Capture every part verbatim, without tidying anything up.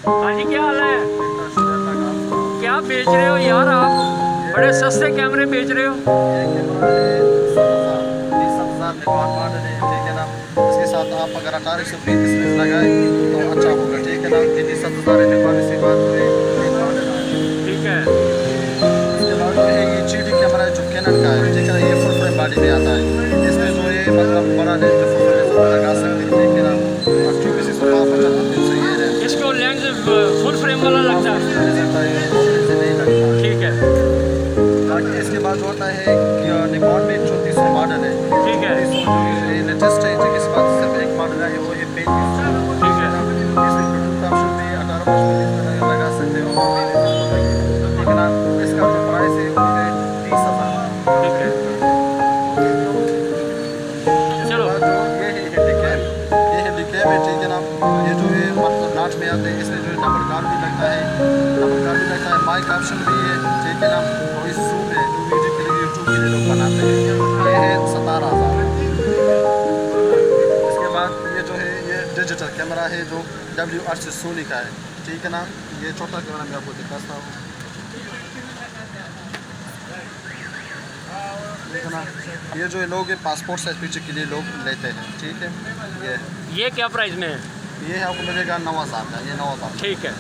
हाँ जी, क्या हाल है? क्या बेच रहे हो यार आप? बड़े सस्ते कैमरे बेच रहे हो। इसके साथ आप अगर अठारह सौ पैंतीस में लगाए तो अच्छा होगा, ठीक है ना। ये सात हज़ार इसी बात जो है ठीक है। इसके बाद जो है ये जी डी कैमरा है जो कैनन का है, ठीक है ना। ये फुल फ्रेम बॉडी में आता है। इसमें जो है मतलब बड़ा लेंस जो फुल फ्रेम लगा सकते हैं, ठीक है ना। चौबीस सौ पचहत्तर तीन सौ ये है। इसको लेंस फुल फ्रेम वाला लगता है। ठीक है। बाकी इसके बाद जो होता है निकॉन में चौंतीस सौ मॉडल है, ठीक है। लेटेस्ट है। जिसके बाद सिर्फ एक मॉडल है वो ये पैंतीस सौ, ठीक है। इसमें ब्लूटूथ ऑप्शन भी अठारह लगा सकते हो, ठीक है ना। इसका जो प्राइस है वो है तीस हज़ार। ठीक है। चलो, जो ये है हैंडीकैप, ये हैंडीकैप है, ठीक है ना। ये जो है मतलब नाच में आते हैं, इसमें जो है डबल गार्ड भी लगता है, डबल गार्ड भी लगता है, माइक ऑप्शन भी है, ठीक है ना। और इस जूम है जो वीडियो के लिए यूट्यूब के लिए लोग बनाते हैं, ये है सतारह हज़ार। इसके बाद ये जो है ये डिजिटल कैमरा है जो डब्ल्यू आर से सोनी का है, ठीक है ना। ये छोटा कैमरा मैं आपको दिखाता हूँ, ठीक है ना। ये जो है लोग पासपोर्ट साइज पिक्चर के लिए लोग लेते हैं, ठीक है। ये ये क्या प्राइस में है? ये है आपको मिलेगा नौ हज़ार का, ये नौ हज़ार। ठीक है।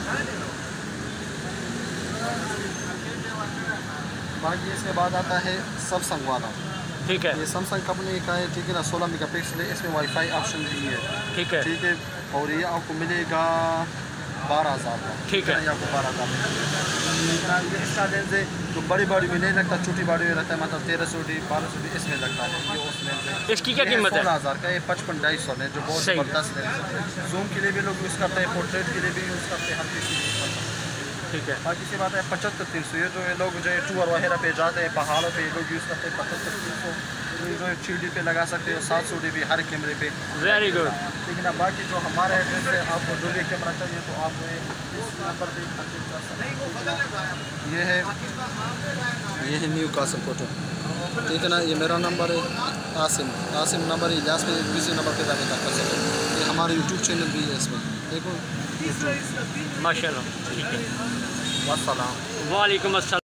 बाकी इसके बाद आता है सैमसंग वाला, ठीक है। ये सैमसंग कंपनी का है, ठीक है ना। सोलह मेगा पिक्सल है, इसमें वाईफाई ऑप्शन भी है, ठीक है। ठीक है। और ये आपको मिलेगा बारह हज़ार का, ठीक है। ये आपको बारह हज़ार में। ये इसका लेंस है जो बड़ी बॉडी में नहीं लगता, छोटी बॉडी में लगता है, मतलब तेरह सौ डी बारह सौ डी इसमें लगता है। ये उस लेंस है। इसकी क्या कीमत है? सोलह हज़ार का, ये पचपन ढाई सौ है जो बहुत ज़बरदस्त लेंस है। जूम के लिए भी लोग यूज़ करते हैं, पोर्ट्रेट के लिए भी यूज़ करते हैं, हर चीज़ के लिए यूज़ करते हैं। ठीक है। बाकी से बात है पचहत्तर तीन सौ, ये जो है लोग जो है टूर वगैरह पे जाते हैं, पहाड़ों पे लोग यूज़ करते हैं पचहत्तर तीन सौ, जो है थ्री डी पे लगा सकते हो, सात सौ डी भी हर कैमरे पे। Very good. लेकिन अब बाकी जो हमारा एड्रेस है, आपको जो भी कैमरा चाहिए तो आप इस नंबर पे परचेज कर सकते हैं। ये है ये है न्यू कासिम फोटो, ठीक है ना। ये मेरा नंबर है, आसिम आसिम नंबर है, लास्ट में किसी नंबर पे जाके कर सकते हैं। ये हमारा यूट्यूब चैनल भी है, इसमें देखो माशाल्लाह। ठीक है। वस्सलाम। वालेकुम अस्सलाम।